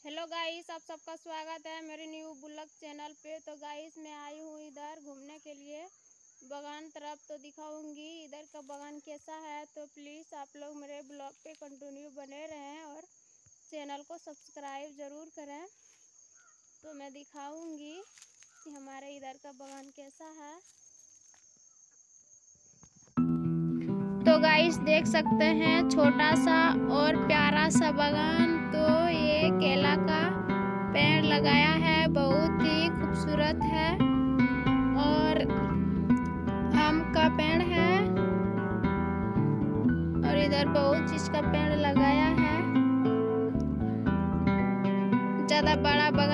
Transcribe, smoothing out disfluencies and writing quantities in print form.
Hello guys, आप सबका स्वागत है मेरे न्यू ब्लॉग चैनल पे। तो गाइस मैं आई हूँ इधर घूमने के लिए बागान तरफ। तो दिखाऊंगी इधर का बागान कैसा है। तो प्लीज़ आप लोग मेरे ब्लॉग पे कंटिन्यू बने रहें और चैनल को सब्सक्राइब ज़रूर करें। तो मैं दिखाऊंगी कि हमारे इधर का बागान कैसा है। तो गाइस देख सकते हैं छोटा सा और प्यारा सा बागान। तो ये केला का पेड़ लगाया है, बहुत ही खूबसूरत है। और आम का पेड़ है और इधर बहुत चीज का पेड़ लगाया है। ज्यादा बड़ा